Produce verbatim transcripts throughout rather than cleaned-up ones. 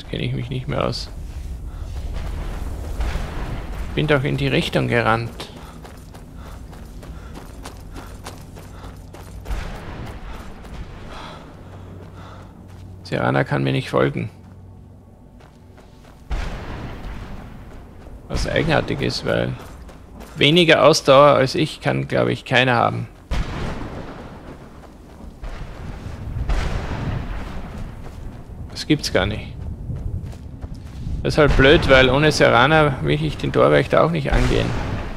Kenne ich mich nicht mehr aus. Bin doch in die Richtung gerannt. Serana kann mir nicht folgen. Was eigenartig ist, weil weniger Ausdauer als ich kann, glaube ich, keiner haben. Das gibt's gar nicht. Das ist halt blöd, weil ohne Serana will ich den Torwächter auch nicht angehen.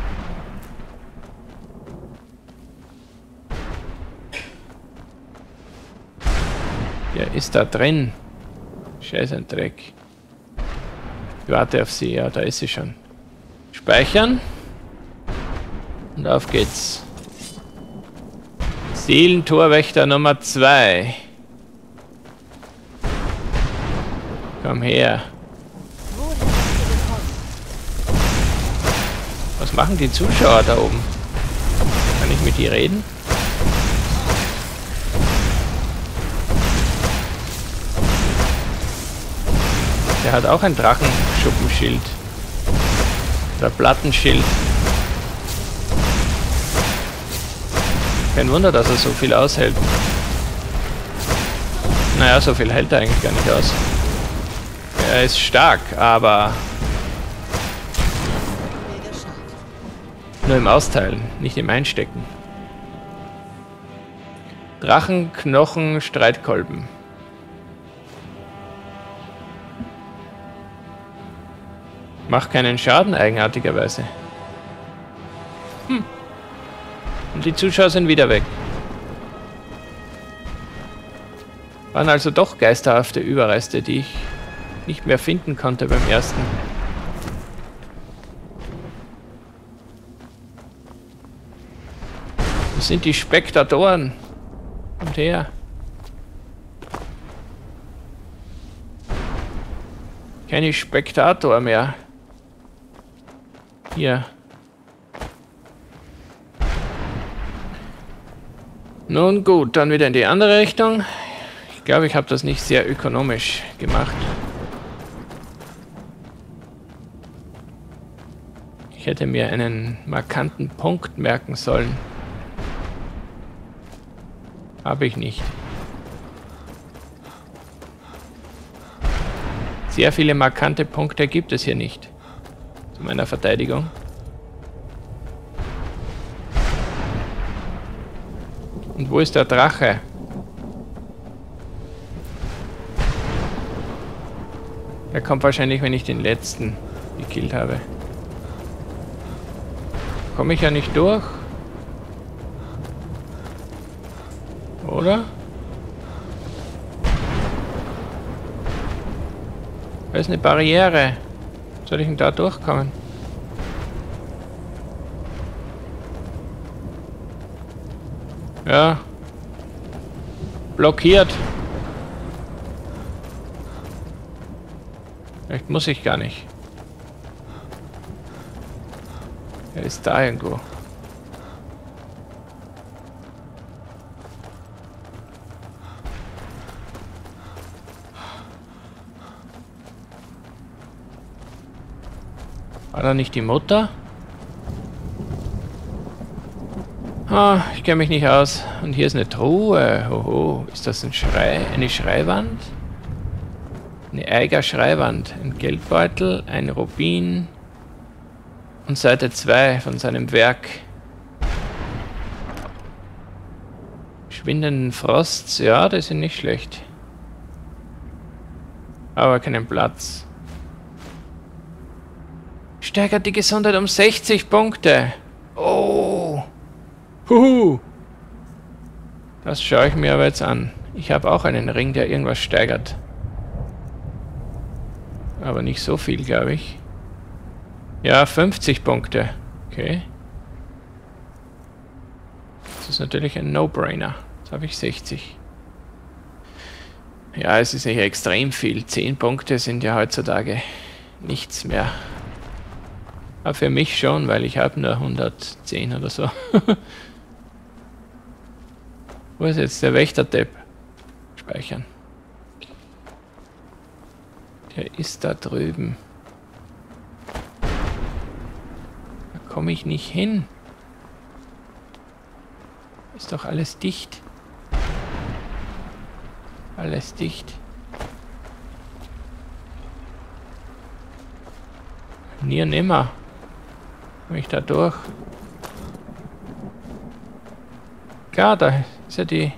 Der ist da drin. Scheiß ein Dreck. Ich warte auf sie, ja, da ist sie schon. Speichern. Und auf geht's. Seelentorwächter Nummer zwei. Komm her. Was machen die Zuschauer da oben? Kann ich mit die reden? Der hat auch ein Drachenschuppenschild. Oder Plattenschild. Kein Wunder, dass er so viel aushält. Naja, so viel hält er eigentlich gar nicht aus. Er ist stark, aber nur im Austeilen, nicht im Einstecken. Drachenknochen, Streitkolben. Macht keinen Schaden, eigenartigerweise. Hm. Und die Zuschauer sind wieder weg. Waren also doch geisterhafte Überreste, die ich nicht mehr finden konnte beim ersten. Das sind die Spektatoren. Kommt her. Keine Spektator mehr. Hier. Nun gut, dann wieder in die andere Richtung. Ich glaube, ich habe das nicht sehr ökonomisch gemacht. Ich hätte mir einen markanten Punkt merken sollen. Habe ich nicht. Sehr viele markante Punkte gibt es hier nicht. Zu meiner Verteidigung. Und wo ist der Drache? Er kommt wahrscheinlich, wenn ich den letzten gekillt habe. Komme ich ja nicht durch. Oder? Da ist eine Barriere. Soll ich denn da durchkommen? Ja. Blockiert. Vielleicht muss ich gar nicht. Er ist da irgendwo. War da nicht die Mutter? Ah, ich kenne mich nicht aus. Und hier ist eine Truhe. Hoho. Ist das ein Schrei? Eine Schreiwand? Eine Eiger-Schreiwand. Ein Geldbeutel, ein Rubin. Und Seite zwei von seinem Werk. Schwindenden Frosts. Ja, die sind nicht schlecht. Aber keinen Platz. Steigert die Gesundheit um sechzig Punkte. Oh. Huhu. Das schaue ich mir aber jetzt an. Ich habe auch einen Ring, der irgendwas steigert. Aber nicht so viel, glaube ich. Ja, fünfzig Punkte. Okay. Das ist natürlich ein No-Brainer. Jetzt habe ich sechzig. Ja, es ist nicht extrem viel. zehn Punkte sind ja heutzutage nichts mehr. Aber für mich schon, weil ich habe nur hundertzehn oder so. Wo ist jetzt der Wächter-Depp? Speichern. Der ist da drüben. Da komme ich nicht hin. Ist doch alles dicht. Alles dicht. Nie und nimmer. Komme ich da durch? Klar, da ist ja die...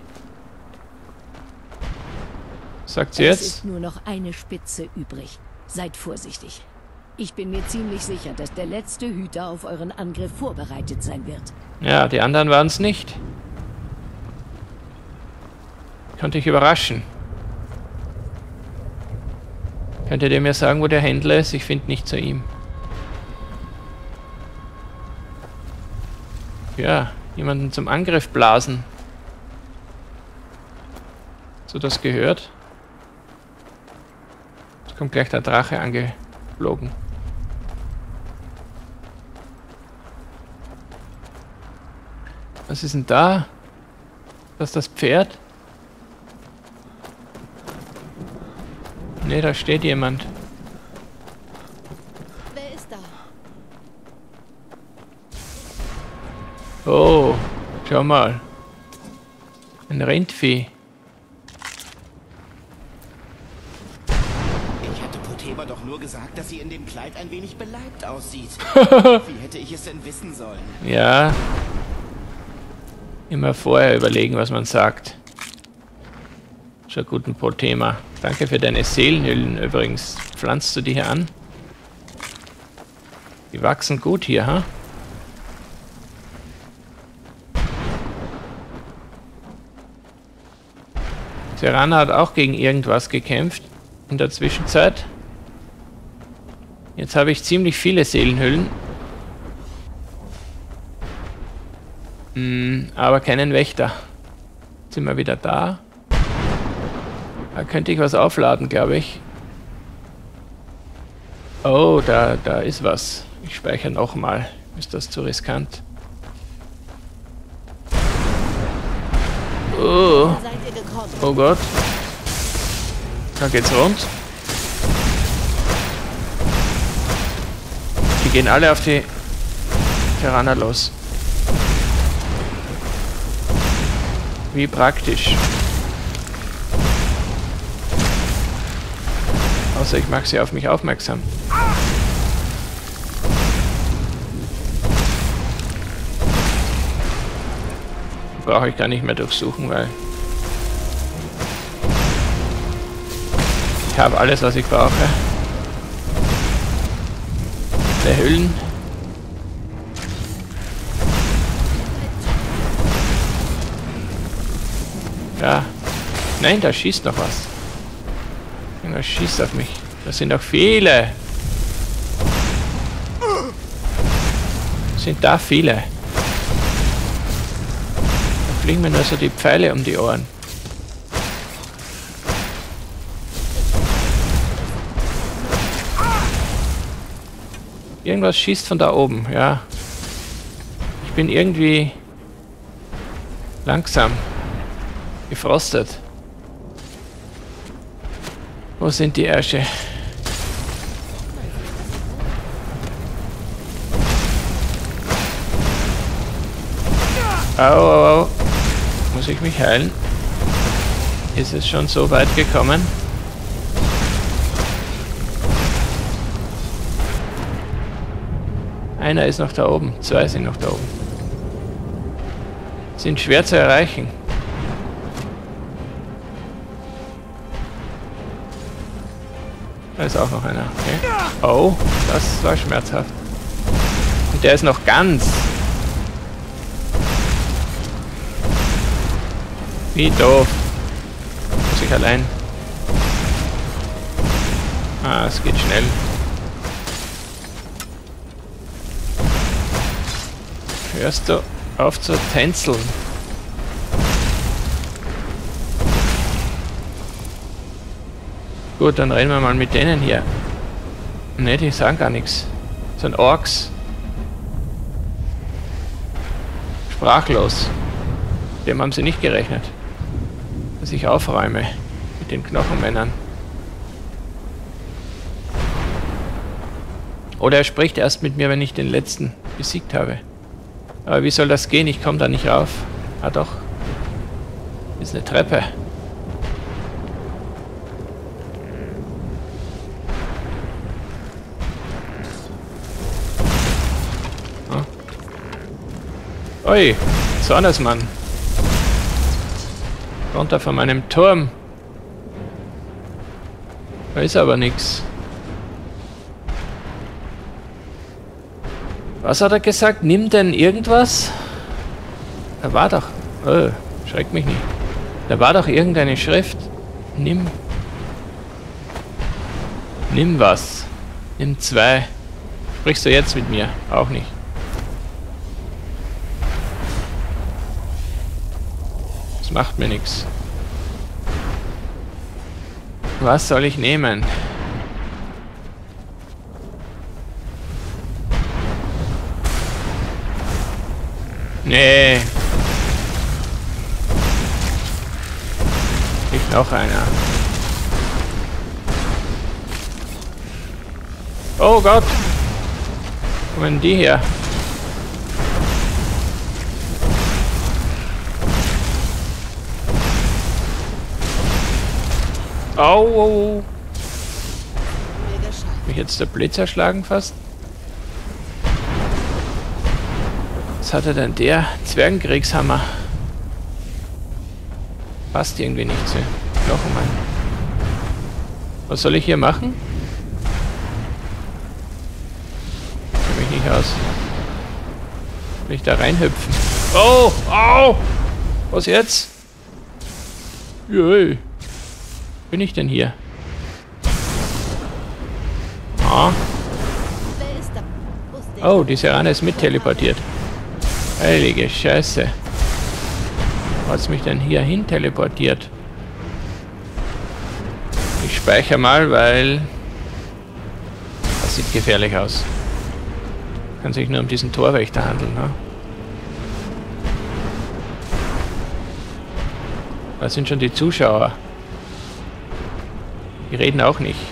Sagt sie Es jetzt? ist nur noch eine Spitze übrig. Seid vorsichtig. Ich bin mir ziemlich sicher, dass der letzte Hüter auf euren Angriff vorbereitet sein wird. Ja, die anderen waren es nicht. Konnte ich überraschen. Könntet ihr mir sagen, wo der Händler ist? Ich finde nicht zu ihm. Ja, jemanden zum Angriff blasen. So das gehört. Jetzt kommt gleich der Drache angeflogen. Was ist denn da? Das ist das Pferd? Ne, da steht jemand. Wer ist da? Oh, schau mal. Ein Rindvieh. Ich hatte Potema doch nur gesagt, dass sie in dem Kleid ein wenig beleibt aussieht. Wie hätte ich es denn wissen sollen? Ja. Immer vorher überlegen, was man sagt. Schon guten Potema. Danke für deine Seelenhüllen übrigens. Pflanzt du die hier an? Die wachsen gut hier, ha? Serana hat auch gegen irgendwas gekämpft in der Zwischenzeit. Jetzt habe ich ziemlich viele Seelenhüllen. Hm, aber keinen Wächter. Jetzt sind wir wieder da. Da könnte ich was aufladen, glaube ich. Oh, da, da ist was. Ich speichere nochmal. Ist das zu riskant? Oh. Seid ihr gekommen? Oh Gott. Da geht's rund. Die gehen alle auf die Piranha los. Wie praktisch. Außer ich mache sie auf mich aufmerksam. Brauche ich gar nicht mehr durchsuchen, weil ich habe alles, was ich brauche. Der Hüllen. Ja. Nein, da schießt noch was. Irgendwas schießt auf mich. Das sind noch viele. Sind da viele. Da fliegen mir nur so die Pfeile um die Ohren. Irgendwas schießt von da oben, ja. Ich bin irgendwie langsam. Gefrostet. Wo sind die Ärsche? Au, au, au. Muss ich mich heilen? Ist es schon so weit gekommen? Einer ist noch da oben, zwei sind noch da oben. Sind schwer zu erreichen. Da ist auch noch einer. Okay. Oh, das war schmerzhaft. Und der ist noch ganz. Wie doof. Muss ich allein. Ah, es geht schnell. Hörst du auf zu tänzeln? Gut, dann reden wir mal mit denen hier. Ne, die sagen gar nichts. Das sind Orks. Sprachlos. Dem haben sie nicht gerechnet. Dass ich aufräume mit den Knochenmännern. Oder er spricht erst mit mir, wenn ich den letzten besiegt habe. Aber wie soll das gehen? Ich komme da nicht rauf. Ah doch. Ist eine Treppe. Oh. Ui, Zornesmann. Runter von meinem Turm. Da ist aber nichts. Was hat er gesagt? Nimm denn irgendwas? Da war doch... Oh, schreckt mich nicht. Da war doch irgendeine Schrift. Nimm... Nimm was. Nimm zwei. Sprichst du jetzt mit mir? Auch nicht. Das macht mir nichts. Was soll ich nehmen? Nee. Nicht noch einer. Oh Gott. Wo kommen die her? Au, oh. Mich jetzt der Blitz erschlagen fast? Was hatte denn der Zwergenkriegshammer? Passt irgendwie nicht zu. Noch einmal. Was soll ich hier machen? Kenn mich nicht aus. Will ich da reinhüpfen? Oh! Au! Was jetzt? Jö. Bin ich denn hier? Ah. Oh, die Serana ist mit teleportiert. Heilige Scheiße. Wo hat's mich denn hier hin teleportiert? Ich speichere mal, weil... Das sieht gefährlich aus. Kann sich nur um diesen Torwächter handeln, ne? Da sind schon die Zuschauer. Die reden auch nicht.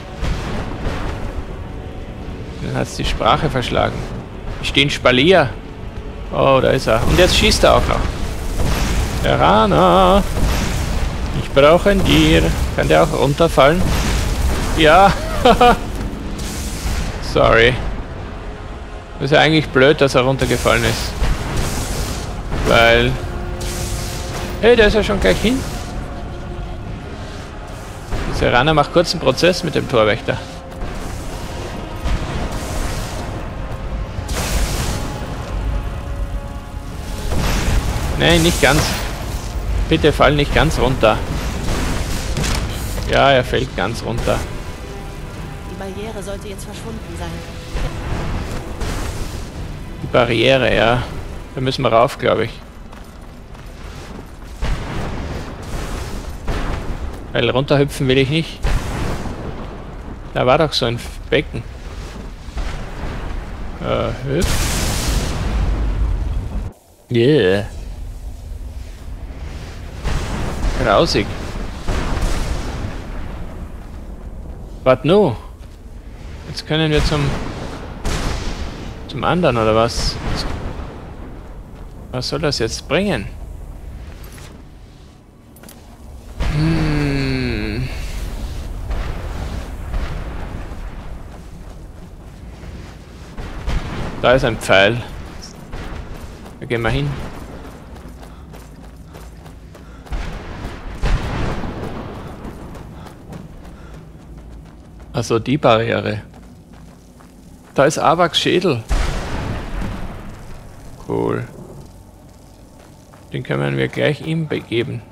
Dann hat es die Sprache verschlagen. Ich stehe in Spalier. Oh, da ist er. Und jetzt schießt er auch noch. Serana. Ich brauche ein Tier. Kann der auch runterfallen? Ja. Sorry. Das ist ja eigentlich blöd, dass er runtergefallen ist. Weil... Hey, der ist ja schon gleich hin. Serana macht kurz einen Prozess mit dem Torwächter. Nein, nicht ganz. Bitte fall nicht ganz runter. Ja, er fällt ganz runter. Die Barriere sollte jetzt verschwunden sein. Die Barriere, ja. Da müssen wir rauf, glaube ich. Weil runterhüpfen will ich nicht. Da war doch so ein Becken. Äh, hüpf. Yeah. Grausig. Was nu? Jetzt können wir zum... Zum anderen, oder was? Was soll das jetzt bringen? Hm. Da ist ein Pfeil. Da gehen wir hin. Also die Barriere. Da ist Avaks Schädel. Cool. Den können wir gleich ihm begeben.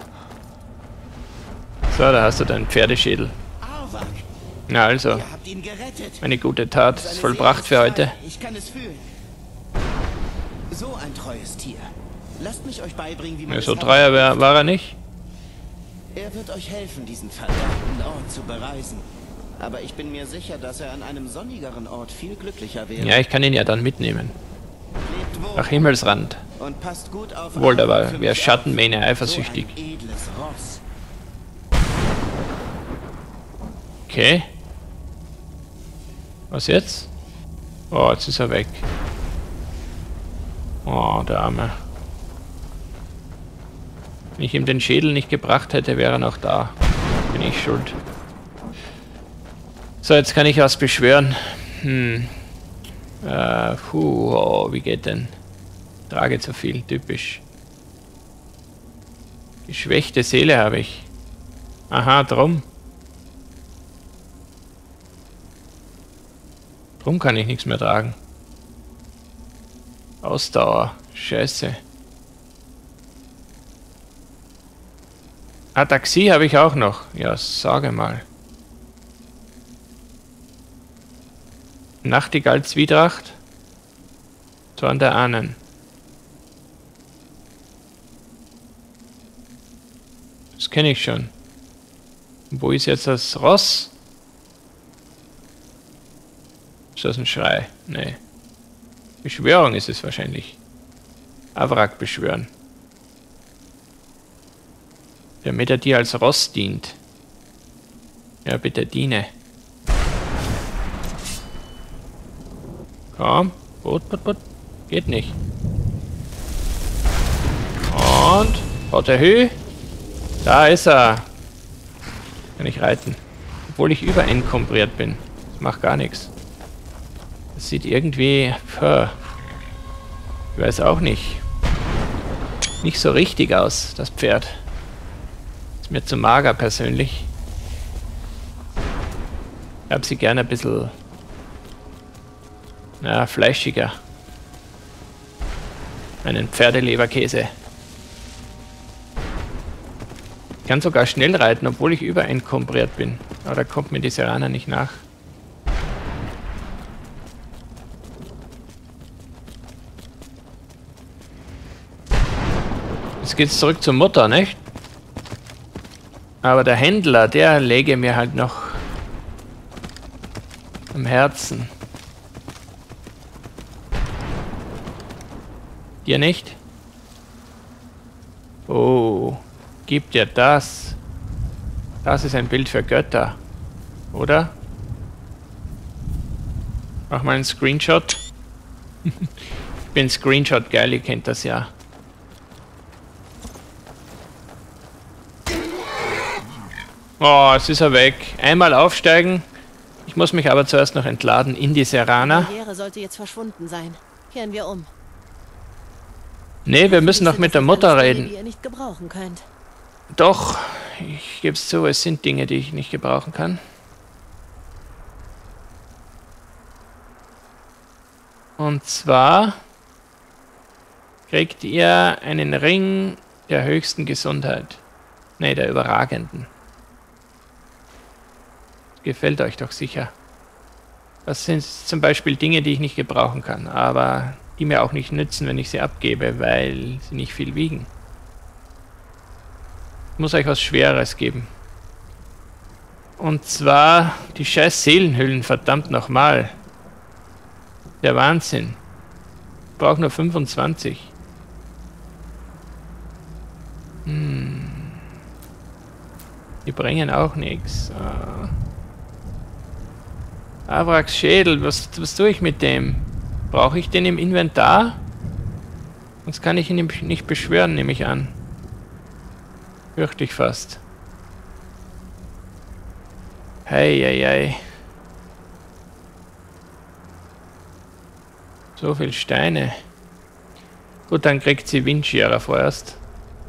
So, da hast du deinen Pferdeschädel. Avak, Na also, ihr habt ihn gerettet. eine gute Tat ist vollbracht für heute. Ich kann es fühlen. So ein treues Tier. Lasst mich euch beibringen, wie man Ja, es so handelt. treuer wär, war er nicht. Er wird euch helfen, diesen verdammten Ort zu bereisen. Aber ich bin mir sicher, dass er an einem sonnigeren Ort viel glücklicher wäre. Ja, ich kann ihn ja dann mitnehmen. Lebt wohl Nach Himmelsrand. und passt gut auf. Obwohl, da Avak war für wer mich Schattenmähne auf. eifersüchtig. So ein edles Ross. Okay. Was jetzt? Oh, jetzt ist er weg. Oh, der Arme. Wenn ich ihm den Schädel nicht gebracht hätte, wäre er noch da. Bin ich schuld. So, jetzt kann ich was beschwören. Hm. Äh, puh, oh, wie geht denn? Trage zu viel, typisch. Geschwächte Seele habe ich. Aha, drum. Drum kann ich nichts mehr tragen. Ausdauer. Scheiße. Ataxie habe ich auch noch. Ja, sage mal. Nachtigall-Zwietracht. Zorn der Ahnen. Das kenne ich schon. Und wo ist jetzt das Ross? Ist das ein Schrei? Nee. Beschwörung ist es wahrscheinlich. Avrak beschwören. Damit er dir als Ross dient. Ja, bitte diene. Komm. Boot, Boot, Boot. Geht nicht. Und. Haut er Höhe. Da ist er. Kann ich reiten. Obwohl ich überenkompriert bin. Das macht gar nichts. Das sieht irgendwie... Puh, ich weiß auch nicht. Nicht so richtig aus, das Pferd. Ist mir zu mager persönlich. Ich habe sie gerne ein bisschen... Ja, fleischiger. Einen Pferdeleberkäse. Ich kann sogar schnell reiten, obwohl ich überenkompriert bin. Aber da kommt mir die Serana nicht nach. Jetzt geht's zurück zur Mutter, nicht? Aber der Händler, der läge mir halt noch am Herzen. Dir nicht? Oh, gib dir das. Das ist ein Bild für Götter, oder? Mach mal einen Screenshot. Ich bin Screenshot geil, ihr kennt das ja. Oh, es ist er weg. Einmal aufsteigen. Ich muss mich aber zuerst noch entladen in die Serana. Die Barriere sollte jetzt verschwunden sein. Kehren wir um. Nee, wir müssen noch mit der Mutter reden. Die ihr nicht gebrauchen könnt. Doch, ich gebe es zu, es sind Dinge, die ich nicht gebrauchen kann. Und zwar kriegt ihr einen Ring der höchsten Gesundheit. Nee, der überragenden. Gefällt euch doch sicher. Das sind zum Beispiel Dinge, die ich nicht gebrauchen kann, aber die mir auch nicht nützen, wenn ich sie abgebe, weil sie nicht viel wiegen. Ich muss euch was Schweres geben. Und zwar die scheiß Seelenhüllen, verdammt nochmal. Der Wahnsinn. Ich brauche nur fünfundzwanzig. Hm. Die bringen auch nichts. Ah. Avraks Schädel, was, was tue ich mit dem? Brauche ich den im Inventar? Sonst kann ich ihn nicht beschwören, nehme ich an. Fürchte ich fast. Hei, hei, hei. So viel Steine. Gut, dann kriegt sie Windscherer vorerst.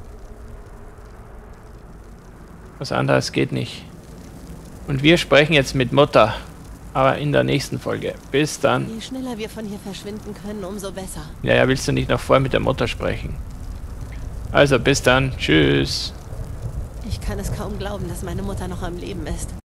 Was anderes geht nicht. Und wir sprechen jetzt mit Mutter. Aber in der nächsten Folge. Bis dann. Je schneller wir von hier verschwinden können, umso besser. Ja, ja, willst du nicht noch vorher mit der Mutter sprechen? Also, bis dann. Tschüss. Ich kann es kaum glauben, dass meine Mutter noch am Leben ist.